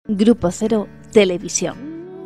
Grupo Cero Televisión.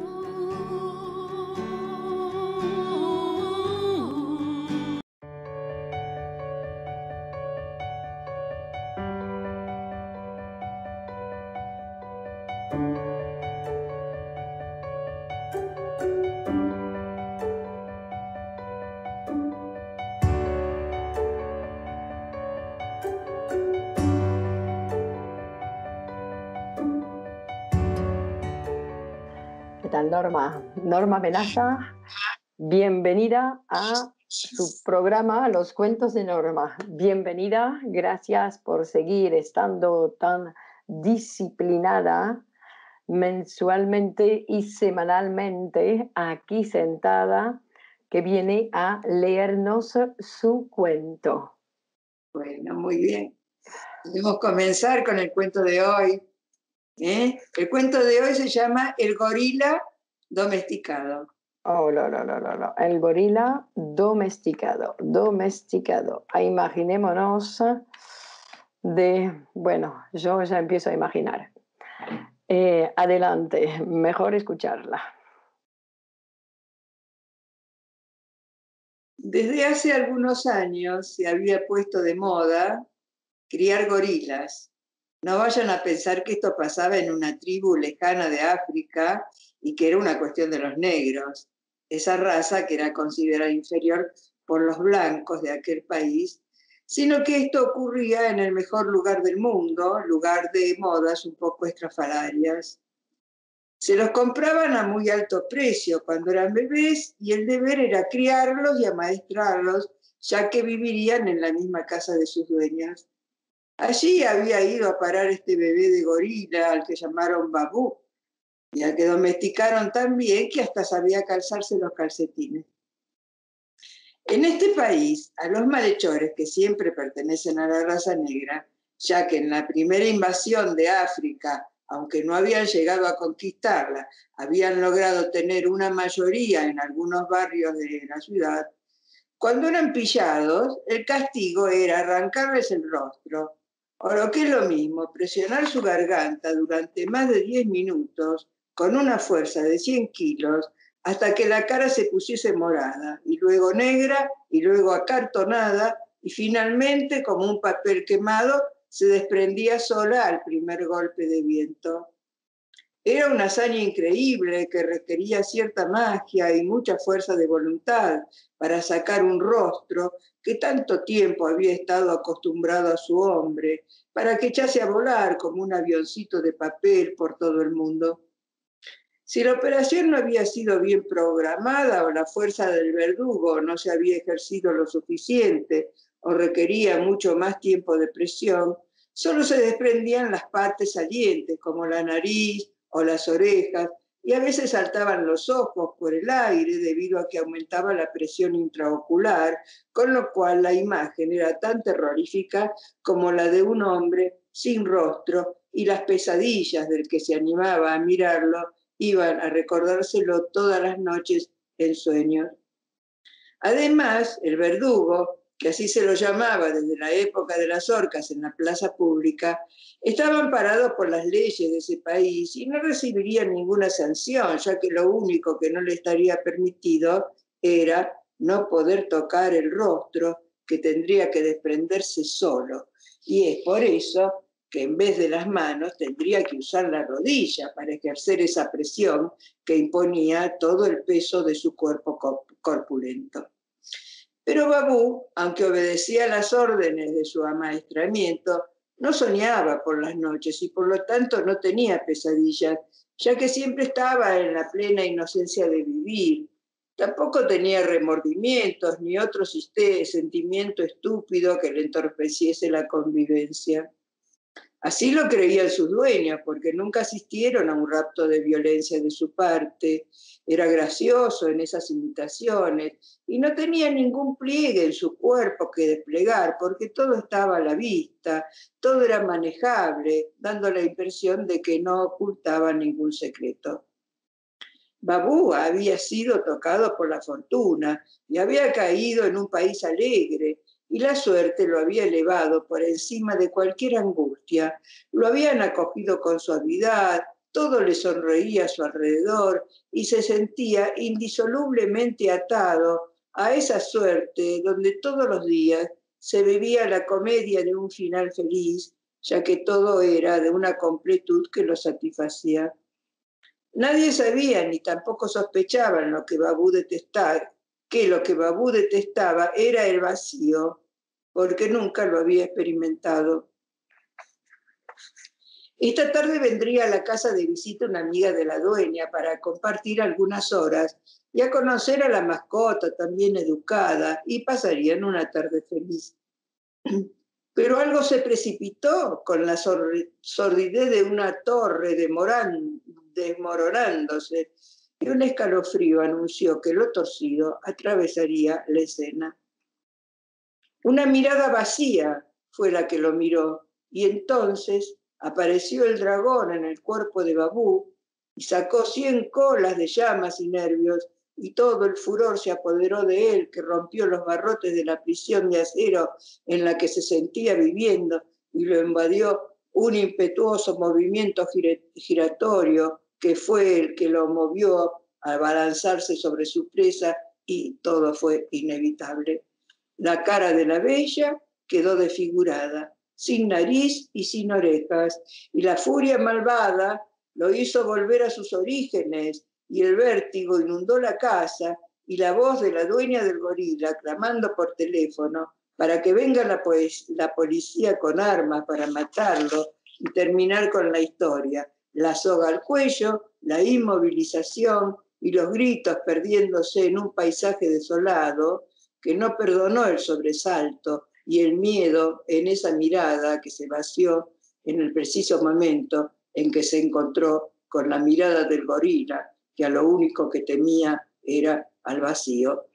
¿Qué tal, Norma? Norma Menaza, bienvenida a su programa Los Cuentos de Norma. Bienvenida, gracias por seguir estando tan disciplinada mensualmente y semanalmente aquí sentada, que viene a leernos su cuento. Bueno, muy bien. Podemos comenzar con el cuento de hoy. El cuento de hoy se llama El gorila domesticado. Oh, no. El gorila domesticado. Imaginémonos bueno, yo ya empiezo a imaginar. Adelante, mejor escucharla. Desde hace algunos años se había puesto de moda criar gorilas. No vayan a pensar que esto pasaba en una tribu lejana de África y que era una cuestión de los negros. Esa raza que era considerada inferior por los blancos de aquel país, sino que esto ocurría en el mejor lugar del mundo, lugar de modas un poco estrafalarias. Se los compraban a muy alto precio cuando eran bebés y el deber era criarlos y amaestrarlos, ya que vivirían en la misma casa de sus dueñas. Allí había ido a parar este bebé de gorila al que llamaron Babú y al que domesticaron tan bien que hasta sabía calzarse los calcetines. En este país, a los malhechores que siempre pertenecen a la raza negra, ya que en la primera invasión de África, aunque no habían llegado a conquistarla, habían logrado tener una mayoría en algunos barrios de la ciudad, cuando eran pillados, el castigo era arrancarles el rostro, o lo que es lo mismo, presionar su garganta durante más de 10 minutos con una fuerza de 100 kilos hasta que la cara se pusiese morada, y luego negra, y luego acartonada, y finalmente, como un papel quemado, se desprendía sola al primer golpe de viento. Era una hazaña increíble que requería cierta magia y mucha fuerza de voluntad para sacar un rostro que tanto tiempo había estado acostumbrado a su hombre, para que echase a volar como un avioncito de papel por todo el mundo. Si la operación no había sido bien programada o la fuerza del verdugo no se había ejercido lo suficiente o requería mucho más tiempo de presión, solo se desprendían las partes salientes como la nariz o las orejas, y a veces saltaban los ojos por el aire debido a que aumentaba la presión intraocular, con lo cual la imagen era tan terrorífica como la de un hombre sin rostro, y las pesadillas del que se animaba a mirarlo iban a recordárselo todas las noches en sueños. Además, el verdugo, que así se lo llamaba desde la época de las horcas en la plaza pública, estaba amparado por las leyes de ese país y no recibiría ninguna sanción, ya que lo único que no le estaría permitido era no poder tocar el rostro, que tendría que desprenderse solo. Y es por eso que en vez de las manos tendría que usar la rodilla para ejercer esa presión que imponía todo el peso de su cuerpo corpulento. Pero Babú, aunque obedecía las órdenes de su amaestramiento, no soñaba por las noches y por lo tanto no tenía pesadillas, ya que siempre estaba en la plena inocencia de vivir. Tampoco tenía remordimientos ni otro sentimiento estúpido que le entorpeciese la convivencia. Así lo creían sus dueños, porque nunca asistieron a un rapto de violencia de su parte. Era gracioso en esas imitaciones y no tenía ningún pliegue en su cuerpo que desplegar, porque todo estaba a la vista, todo era manejable, dando la impresión de que no ocultaba ningún secreto. Babú había sido tocado por la fortuna y había caído en un país alegre, y la suerte lo había elevado por encima de cualquier angustia. Lo habían acogido con suavidad, todo le sonreía a su alrededor y se sentía indisolublemente atado a esa suerte donde todos los días se vivía la comedia de un final feliz, ya que todo era de una completud que lo satisfacía. Nadie sabía ni tampoco sospechaban que lo que Babú detestaba era el vacío, porque nunca lo había experimentado. Esta tarde vendría a la casa de visita una amiga de la dueña para compartir algunas horas y a conocer a la mascota también educada, y pasarían una tarde feliz. Pero algo se precipitó con la sordidez de una torre desmoronándose, y un escalofrío anunció que lo torcido atravesaría la escena. Una mirada vacía fue la que lo miró, y entonces apareció el dragón en el cuerpo de Babú y sacó 100 colas de llamas y nervios, y todo el furor se apoderó de él, que rompió los barrotes de la prisión de acero en la que se sentía viviendo, y lo invadió un impetuoso movimiento giratorio que fue el que lo movió a balanzarse sobre su presa, y todo fue inevitable. La cara de la bella quedó desfigurada, sin nariz y sin orejas, y la furia malvada lo hizo volver a sus orígenes, y el vértigo inundó la casa, y la voz de la dueña del gorila, clamando por teléfono para que venga la policía con armas para matarlo y terminar con la historia. La soga al cuello, la inmovilización y los gritos perdiéndose en un paisaje desolado, que no perdonó el sobresalto y el miedo en esa mirada que se vació en el preciso momento en que se encontró con la mirada del gorila, que a lo único que temía era al vacío.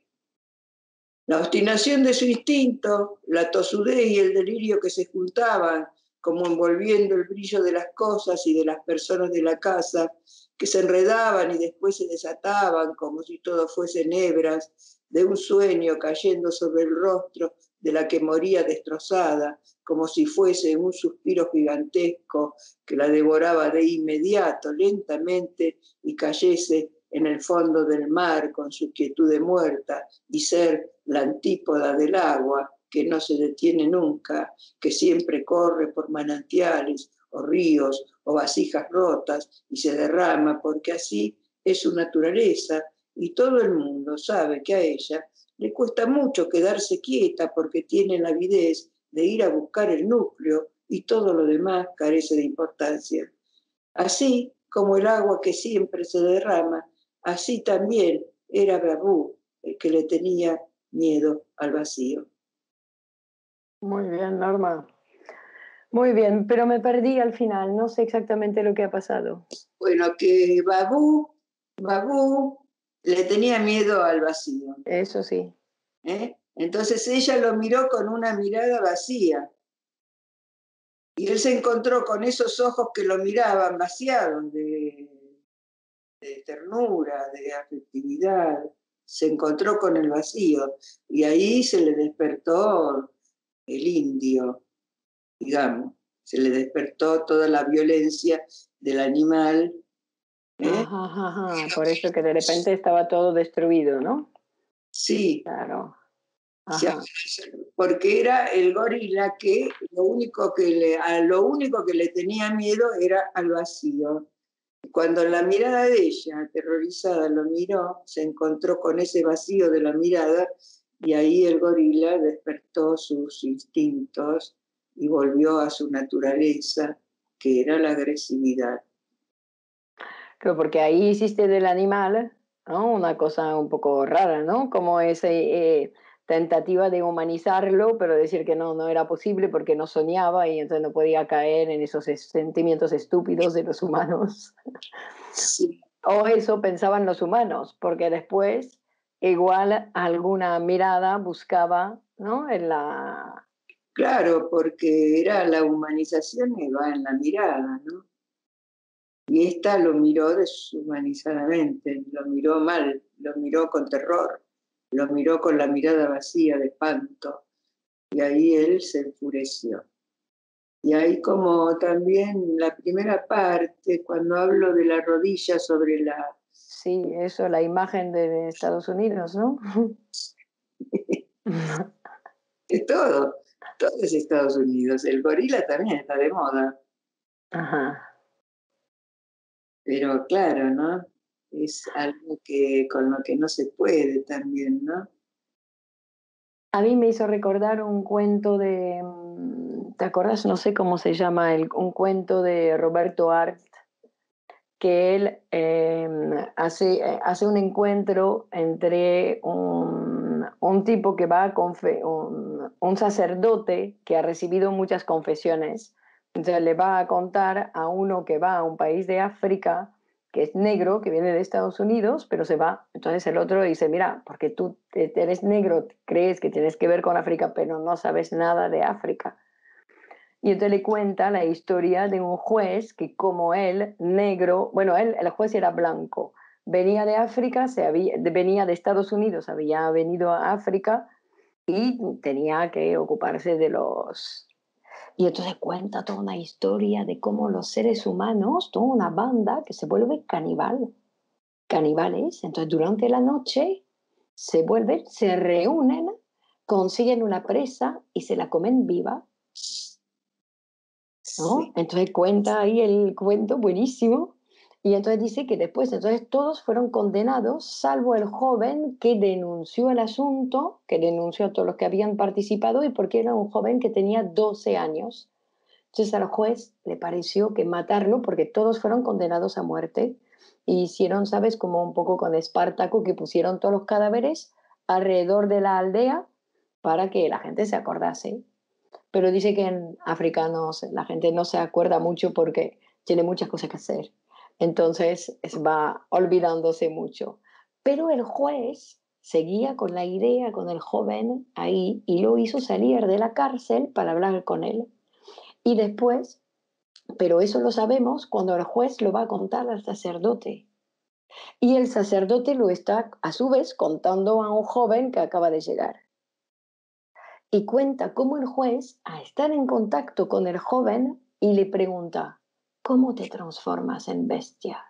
La obstinación de su instinto, la tosudez y el delirio que se juntaban, como envolviendo el brillo de las cosas y de las personas de la casa, que se enredaban y después se desataban como si todo fuesen hebras de un sueño cayendo sobre el rostro de la que moría destrozada, como si fuese un suspiro gigantesco que la devoraba de inmediato, lentamente, y cayese en el fondo del mar con su quietud de muerta, y ser la antípoda del agua que no se detiene nunca, que siempre corre por manantiales o ríos o vasijas rotas y se derrama porque así es su naturaleza, y todo el mundo sabe que a ella le cuesta mucho quedarse quieta porque tiene la avidez de ir a buscar el núcleo, y todo lo demás carece de importancia. Así como el agua que siempre se derrama, así también era Babú el que le tenía miedo al vacío. Muy bien, Norma. Muy bien, pero me perdí al final, no sé exactamente lo que ha pasado. Bueno, que Babú le tenía miedo al vacío, Eso sí. ¿eh? Entonces ella lo miró con una mirada vacía, y él se encontró con esos ojos que lo miraban vaciados de ternura, de afectividad. Se encontró con el vacío, y ahí se le despertó el indio, digamos, se le despertó toda la violencia del animal. Ajá, ajá, ajá. Por eso que de repente estaba todo destruido, ¿no? Sí, Claro. ya, Ajá. porque era el gorila que a lo único que le tenía miedo era al vacío. Cuando la mirada de ella, aterrorizada, lo miró, se encontró con ese vacío de la mirada, y ahí el gorila despertó sus instintos y volvió a su naturaleza, que era la agresividad. Claro, porque ahí hiciste del animal, ¿no? Una cosa un poco rara, ¿no? Como esa tentativa de humanizarlo, pero decir que no, no era posible porque no soñaba y entonces no podía caer en esos sentimientos estúpidos de los humanos. Sí, O eso pensaban los humanos, porque después igual alguna mirada buscaba, ¿no? En la... claro, porque era la humanización que va en la mirada, ¿no? Y esta lo miró deshumanizadamente, lo miró mal, lo miró con terror, lo miró con la mirada vacía de espanto, y ahí él se enfureció. Y ahí como también la primera parte, cuando hablo de la rodilla sobre la... Sí, eso, la imagen de Estados Unidos, ¿no? de todo es Estados Unidos. El gorila también está de moda, Ajá. pero claro, ¿no? Es algo que con lo que no se puede también, ¿no? A mí me hizo recordar un cuento de, ¿te acuerdas? No sé cómo se llama, un cuento de Roberto Art, que él hace un encuentro entre un tipo que va a un sacerdote que ha recibido muchas confesiones. Entonces le va a contar a uno que va a un país de África, que es negro, que viene de Estados Unidos, pero se va. Entonces el otro dice, mira, porque tú eres negro, crees que tienes que ver con África, pero no sabes nada de África. Y entonces le cuenta la historia de un juez que como él, negro, bueno, el juez era blanco, venía de África, venía de Estados Unidos, había venido a África y tenía que ocuparse de los... Y entonces cuenta toda una historia de cómo los seres humanos, toda una banda que se vuelve caníbales. Entonces durante la noche se vuelven, se reúnen, consiguen una presa y se la comen viva, ¿no? Sí, Entonces cuenta ahí el cuento buenísimo y entonces dice que después, entonces todos fueron condenados, salvo el joven que denunció el asunto, que denunció a todos los que habían participado y porque era un joven que tenía 12 años. Entonces al juez le pareció que matarlo, porque todos fueron condenados a muerte, y hicieron, ¿sabes? Como un poco con Espartaco, que pusieron todos los cadáveres alrededor de la aldea para que la gente se acordase. Pero dice que en África la gente no se acuerda mucho porque tiene muchas cosas que hacer. Entonces va olvidándose mucho. Pero el juez seguía con la idea, con el joven ahí, y lo hizo salir de la cárcel para hablar con él. Y después, pero eso lo sabemos cuando el juez lo va a contar al sacerdote. Y el sacerdote lo está a su vez contando a un joven que acaba de llegar. Y cuenta cómo el juez, al estar en contacto con el joven, y le pregunta, ¿cómo te transformas en bestia?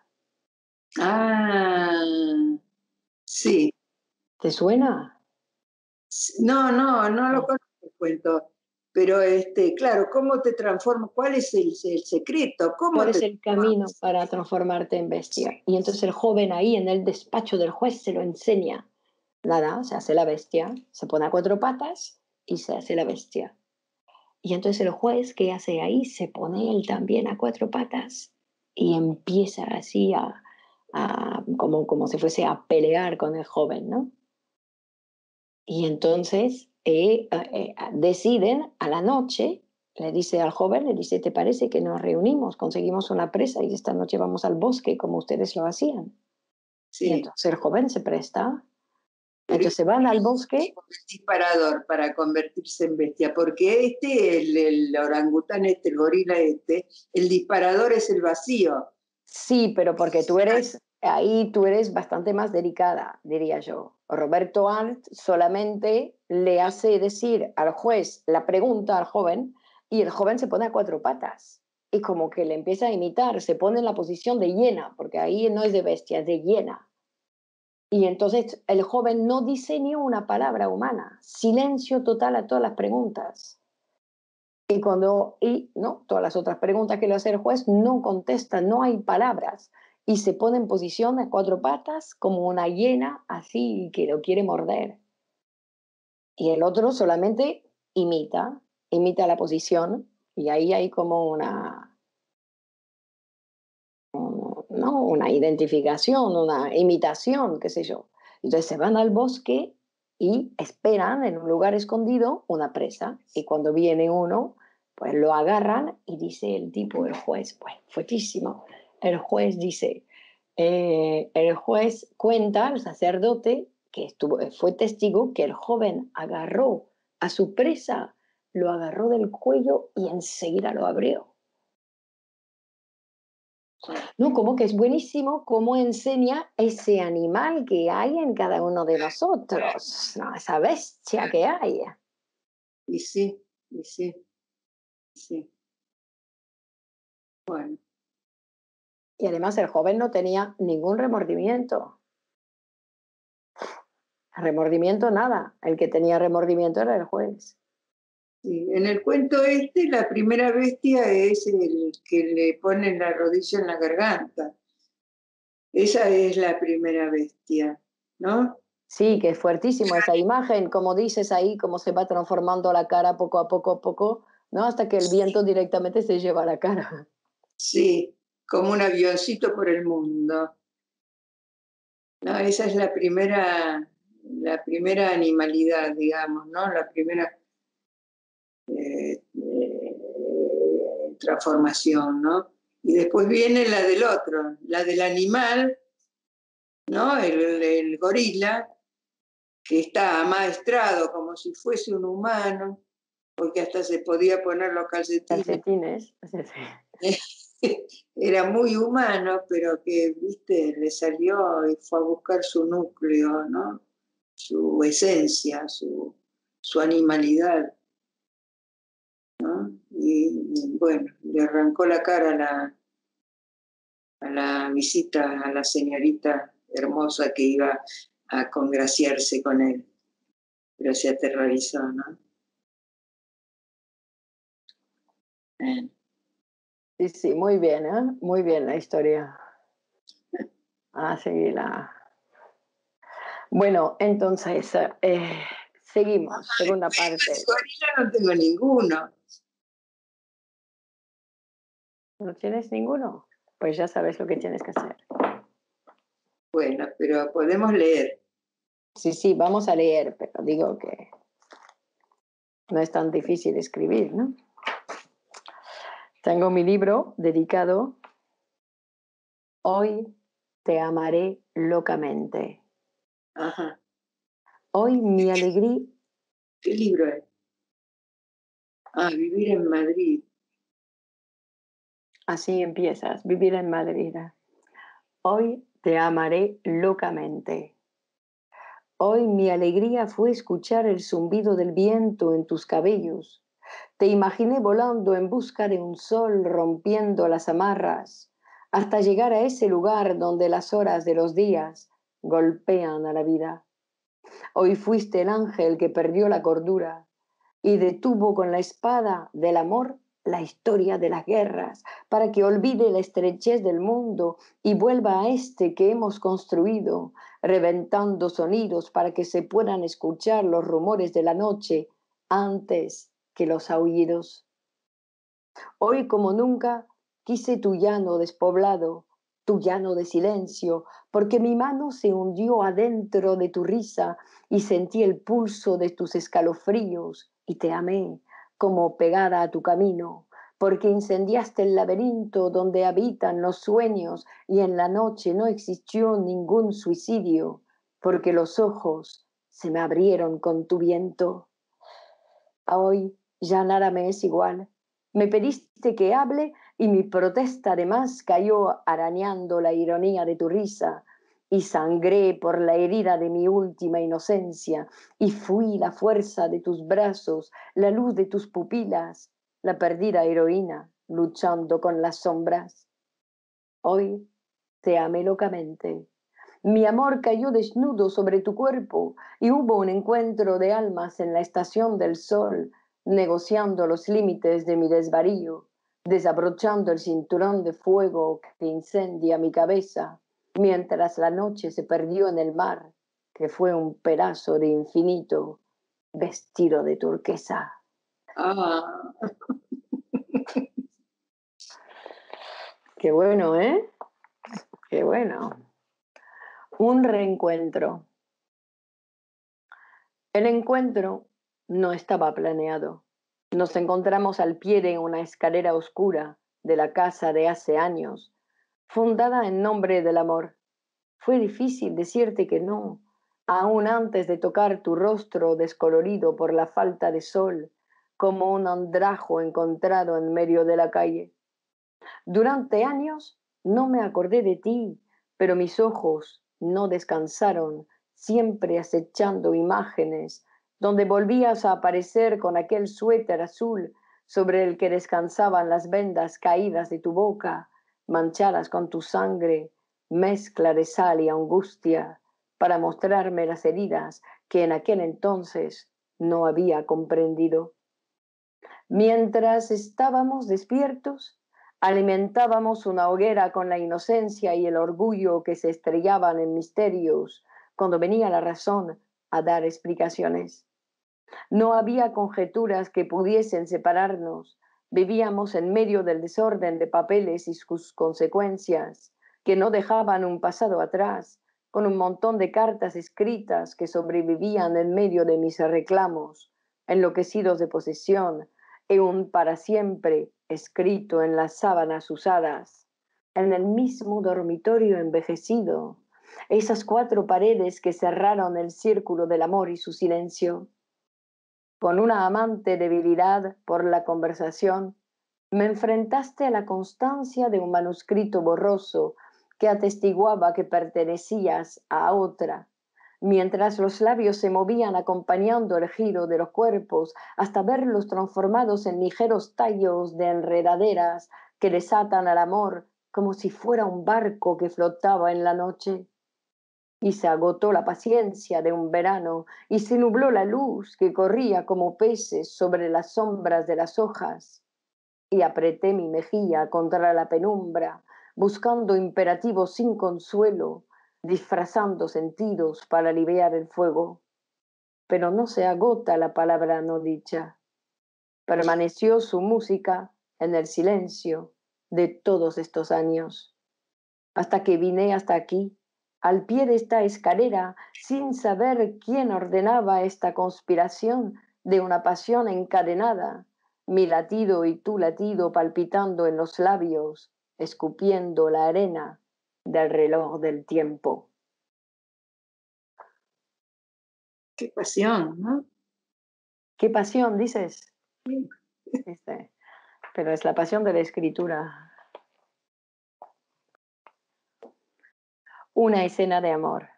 ah, sí. ¿Te suena? No, no, no lo conozco el cuento, pero claro, ¿cómo te transformas? ¿Cuál es el secreto? ¿Cuál ¿Cómo es te el camino para transformarte en bestia? Y entonces el joven ahí en el despacho del juez se lo enseña. Nada, se hace la bestia, se pone a cuatro patas y se hace la bestia. Y entonces el juez, ¿qué hace ahí? Se pone él también a cuatro patas y empieza así como si fuese a pelear con el joven, ¿no? Y entonces deciden a la noche, le dice al joven, le dice, ¿te parece que nos reunimos, conseguimos una presa y esta noche vamos al bosque como ustedes lo hacían? Y Sí, entonces el joven se presta, pero entonces se van al bosque. el disparador para convertirse en bestia, porque el orangután el gorila el disparador es el vacío. Sí, pero porque tú eres bastante más delicada, diría yo. Roberto Arlt solamente le hace decir al juez la pregunta al joven y el joven se pone a cuatro patas y como que le empieza a imitar, se pone en la posición de hiena, porque ahí no es de bestia, es de hiena. Y entonces el joven no dice ni una palabra humana, silencio total a todas las preguntas. Y no, todas las otras preguntas que le hace el juez no contesta, no hay palabras. Y se pone en posición de cuatro patas como una hiena así que lo quiere morder. Y el otro solamente imita la posición y ahí hay como ¿no? Una identificación, una imitación, qué sé yo. Entonces se van al bosque y esperan en un lugar escondido una presa. Y cuando viene uno, pues lo agarran y dice el tipo, el juez, pues fuertísimo. El juez dice, el juez cuenta al sacerdote fue testigo que el joven agarró a su presa, lo agarró del cuello y enseguida lo abrió. No, como que es buenísimo cómo enseña ese animal que hay en cada uno de nosotros, ¿no? Esa bestia que hay. Y sí, y sí, sí. Bueno, Y además el joven no tenía ningún remordimiento. Remordimiento nada. El que tenía remordimiento era el juez. sí. En el cuento este, la primera bestia es el que le pone la rodilla en la garganta. Esa es la primera bestia, ¿no? Sí, que es fuertísimo esa imagen, como dices ahí, cómo se va transformando la cara poco a poco, ¿no? Hasta que el viento directamente se lleva la cara. Sí, como un avioncito por el mundo. No, esa es la primera animalidad, digamos, ¿no? La primera transformación, ¿no? Y después viene la del otro, la del animal, ¿no? El gorila, que está amaestrado como si fuese un humano, porque hasta se podía poner los calcetines. Calcetines. Sí, sí. Era muy humano, pero que, viste, le salió y fue a buscar su núcleo, ¿no? Su esencia, su animalidad, ¿no? Y bueno, le arrancó la cara a la visita a la señorita hermosa que iba a congraciarse con él, pero se aterrorizó, ¿no? Sí, sí, muy bien, ¿eh? Muy bien la historia. Ah, sí, la... Bueno, entonces, seguimos, segunda parte. Gorila no tengo ninguno. ¿No tienes ninguno? Pues ya sabes lo que tienes que hacer. Bueno, pero podemos leer. Sí, sí, vamos a leer, pero digo que no es tan difícil escribir, ¿no? Tengo mi libro dedicado Hoy te amaré locamente. Ajá. Hoy mi alegría... ¿Qué libro es? Ah, Vivir en Madrid. Así empiezas, vivir en Madrid. Hoy te amaré locamente. Hoy mi alegría fue escuchar el zumbido del viento en tus cabellos. Te imaginé volando en busca de un sol, rompiendo las amarras, hasta llegar a ese lugar donde las horas de los días golpean a la vida. Hoy fuiste el ángel que perdió la cordura y detuvo con la espada del amor la historia de las guerras, para que olvide la estrechez del mundo y vuelva a este que hemos construido, reventando sonidos para que se puedan escuchar los rumores de la noche antes que los aullidos. Hoy como nunca quise tu llano despoblado, tu llano de silencio, porque mi mano se hundió adentro de tu risa y sentí el pulso de tus escalofríos y te amé como pegada a tu camino, porque incendiaste el laberinto donde habitan los sueños y en la noche no existió ningún suicidio, porque los ojos se me abrieron con tu viento. Hoy ya nada me es igual. Me pediste que hable y mi protesta además cayó arañando la ironía de tu risa y sangré por la herida de mi última inocencia y fui la fuerza de tus brazos, la luz de tus pupilas, la perdida heroína luchando con las sombras. Hoy te amé locamente. Mi amor cayó desnudo sobre tu cuerpo y hubo un encuentro de almas en la estación del sol, negociando los límites de mi desvarío, desabrochando el cinturón de fuego que incendia mi cabeza, mientras la noche se perdió en el mar, que fue un pedazo de infinito vestido de turquesa. Ah, Qué bueno, ¿eh? Qué bueno. Un reencuentro. El encuentro no estaba planeado. Nos encontramos al pie de una escalera oscura de la casa de hace años, fundada en nombre del amor. Fue difícil decirte que no, aún antes de tocar tu rostro descolorido por la falta de sol, como un andrajo encontrado en medio de la calle. Durante años no me acordé de ti, pero mis ojos no descansaron, siempre acechando imágenes, donde volvías a aparecer con aquel suéter azul, sobre el que descansaban las vendas caídas de tu boca, manchadas con tu sangre, mezcla de sal y angustia, para mostrarme las heridas que en aquel entonces no había comprendido. Mientras estábamos despiertos, alimentábamos una hoguera con la inocencia y el orgullo que se estrellaban en misterios cuando venía la razón a dar explicaciones. No había conjeturas que pudiesen separarnos. Vivíamos en medio del desorden de papeles y sus consecuencias, que no dejaban un pasado atrás, con un montón de cartas escritas que sobrevivían en medio de mis reclamos, enloquecidos de posesión, y un para siempre escrito en las sábanas usadas, en el mismo dormitorio envejecido, esas 4 paredes que cerraron el círculo del amor y su silencio. Con una amante debilidad por la conversación, me enfrentaste a la constancia de un manuscrito borroso que atestiguaba que pertenecías a otra, mientras los labios se movían acompañando el giro de los cuerpos hasta verlos transformados en ligeros tallos de enredaderas que desatan al amor como si fuera un barco que flotaba en la noche. Y se agotó la paciencia de un verano, y se nubló la luz que corría como peces sobre las sombras de las hojas, y apreté mi mejilla contra la penumbra, buscando imperativos sin consuelo, disfrazando sentidos para aliviar el fuego. Pero no se agota la palabra no dicha. Permaneció su música en el silencio de todos estos años, hasta que vine hasta aquí, al pie de esta escalera, sin saber quién ordenaba esta conspiración de una pasión encadenada, mi latido y tu latido palpitando en los labios, escupiendo la arena del reloj del tiempo. Qué pasión, ¿no? ¿Qué pasión, dices? Sí. Pero es la pasión de la escritura. Una escena de amor.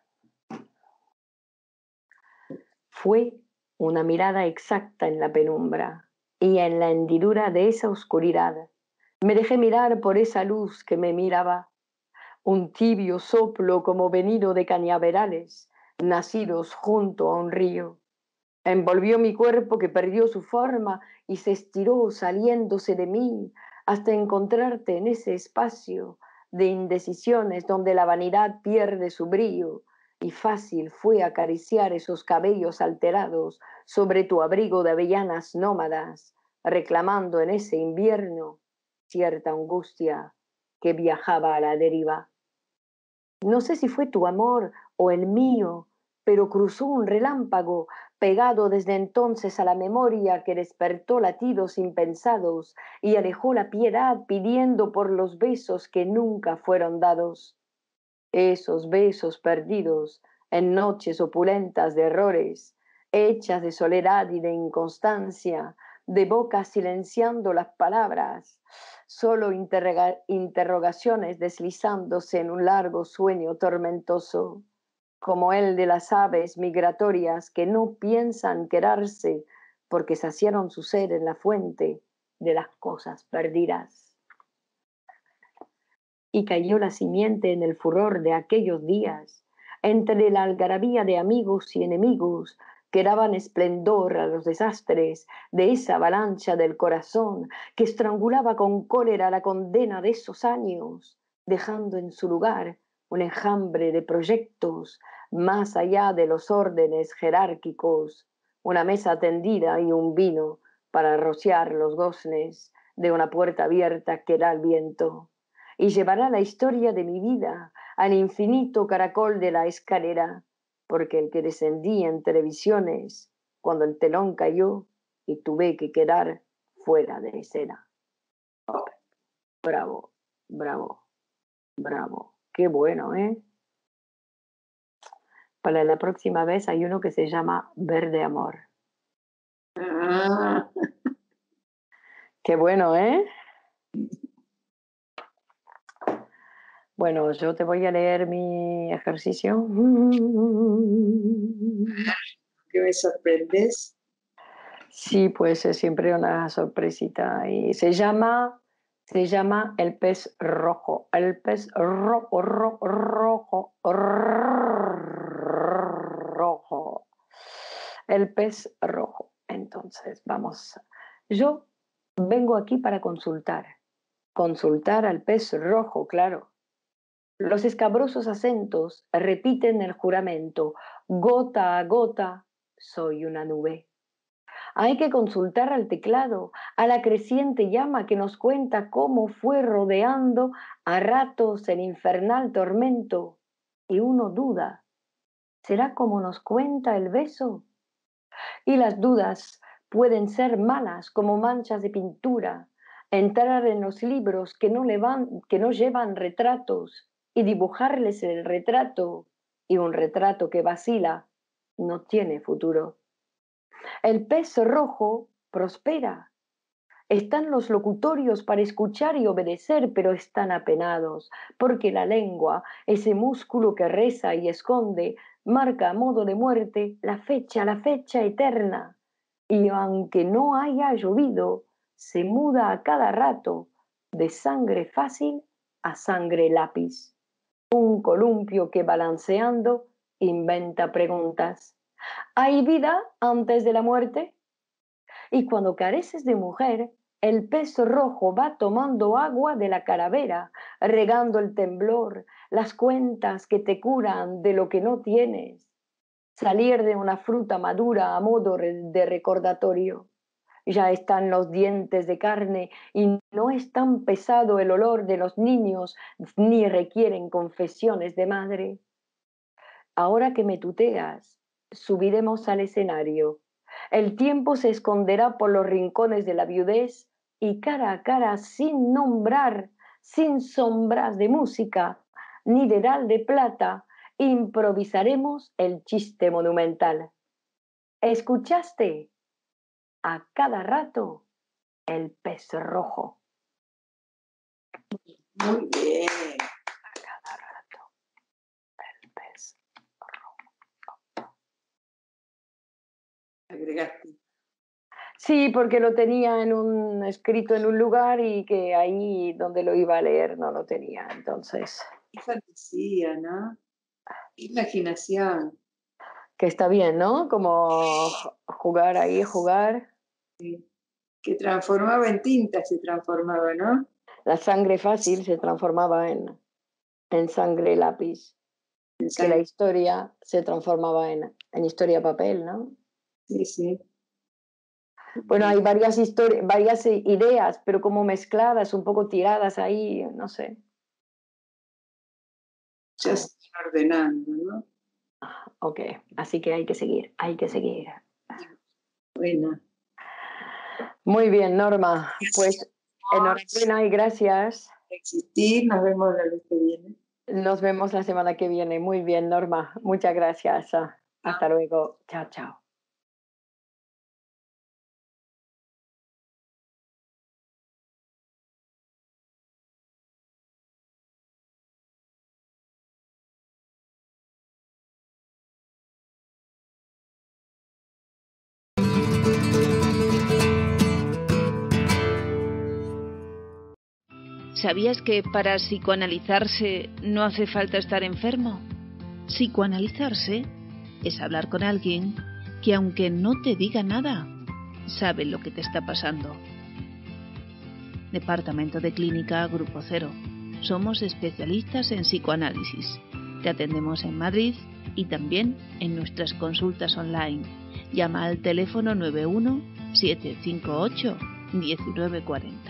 Fue una mirada exacta en la penumbra y en la hendidura de esa oscuridad. Me dejé mirar por esa luz que me miraba, un tibio soplo como venido de cañaverales, nacidos junto a un río. Envolvió mi cuerpo que perdió su forma y se estiró saliéndose de mí hasta encontrarte en ese espacio de indecisiones donde la vanidad pierde su brillo, y fácil fue acariciar esos cabellos alterados sobre tu abrigo de avellanas nómadas, reclamando en ese invierno cierta angustia que viajaba a la deriva. No sé si fue tu amor o el mío, pero cruzó un relámpago, pegado desde entonces a la memoria, que despertó latidos impensados y alejó la piedad pidiendo por los besos que nunca fueron dados. Esos besos perdidos en noches opulentas de errores, hechas de soledad y de inconstancia, de bocas silenciando las palabras, solo interrogaciones deslizándose en un largo sueño tormentoso, como el de las aves migratorias que no piensan quedarse porque saciaron su sed en la fuente de las cosas perdidas. Y cayó la simiente en el furor de aquellos días, entre la algarabía de amigos y enemigos que daban esplendor a los desastres de esa avalancha del corazón que estrangulaba con cólera la condena de esos años, dejando en su lugar un enjambre de proyectos más allá de los órdenes jerárquicos, una mesa tendida y un vino para rociar los goznes de una puerta abierta que da al viento, y llevará la historia de mi vida al infinito caracol de la escalera, porque el que descendí entre visiones cuando el telón cayó y tuve que quedar fuera de escena. Oh, bravo, bravo, bravo. Qué bueno, ¿eh? Para la próxima vez hay uno que se llama Verde Amor. Ah. Qué bueno, ¿eh? Bueno, yo te voy a leer mi ejercicio. ¿Qué me sorprendes? Sí, pues es siempre una sorpresita. Y se llama el pez rojo. El pez rojo. El pez rojo. Entonces, vamos. Yo vengo aquí para consultar. Consultar al pez rojo, claro. Los escabrosos acentos repiten el juramento. Gota a gota, soy una nube. Hay que consultar al teclado, a la creciente llama que nos cuenta cómo fue rodeando a ratos el infernal tormento. Y uno duda, ¿será como nos cuenta el beso? Y las dudas pueden ser malas como manchas de pintura, entrar en los libros que no llevan retratos y dibujarles el retrato, y un retrato que vacila no tiene futuro. El pez rojo prospera. Están los locutorios para escuchar y obedecer, pero están apenados, porque la lengua, ese músculo que reza y esconde, marca a modo de muerte la fecha eterna. Y aunque no haya llovido, se muda a cada rato de sangre fácil a sangre lápiz. Un columpio que balanceando inventa preguntas. ¿Hay vida antes de la muerte? Y cuando careces de mujer, el pez rojo va tomando agua de la calavera, regando el temblor, las cuentas que te curan de lo que no tienes. Salir de una fruta madura a modo de recordatorio. Ya están los dientes de carne y no es tan pesado el olor de los niños ni requieren confesiones de madre. Ahora que me tuteas, subiremos al escenario. El tiempo se esconderá por los rincones de la viudez y cara a cara, sin nombrar, sin sombras de música, ni dedal de plata, improvisaremos el chiste monumental. ¿Escuchaste? A cada rato, el pez rojo. Muy bien. A cada rato, el pez rojo. Agregaste. Sí, porque lo tenía escrito en un lugar y que ahí donde lo iba a leer no lo tenía, entonces. Qué fantasía, ¿no? Qué imaginación. Que está bien, ¿no? Como jugar ahí, jugar. Que transformaba en tinta, se transformaba, ¿no? La sangre fácil se transformaba en sangre lápiz, que la historia se transformaba en historia papel, ¿no? Sí, sí. Bueno, hay varias ideas, pero como mezcladas, un poco tiradas ahí, no sé. Ya se están ordenando, ¿no? Ok, así que hay que seguir, hay que seguir. Bueno. Muy bien, Norma. Pues enhorabuena y gracias. Existir, nos vemos la vez que viene. Nos vemos la semana que viene. Muy bien, Norma. Muchas gracias. Hasta luego. Chao, chao. ¿Sabías que para psicoanalizarse no hace falta estar enfermo? Psicoanalizarse es hablar con alguien que, aunque no te diga nada, sabe lo que te está pasando. Departamento de Clínica Grupo Cero. Somos especialistas en psicoanálisis. Te atendemos en Madrid y también en nuestras consultas online. Llama al teléfono 91 758 1940.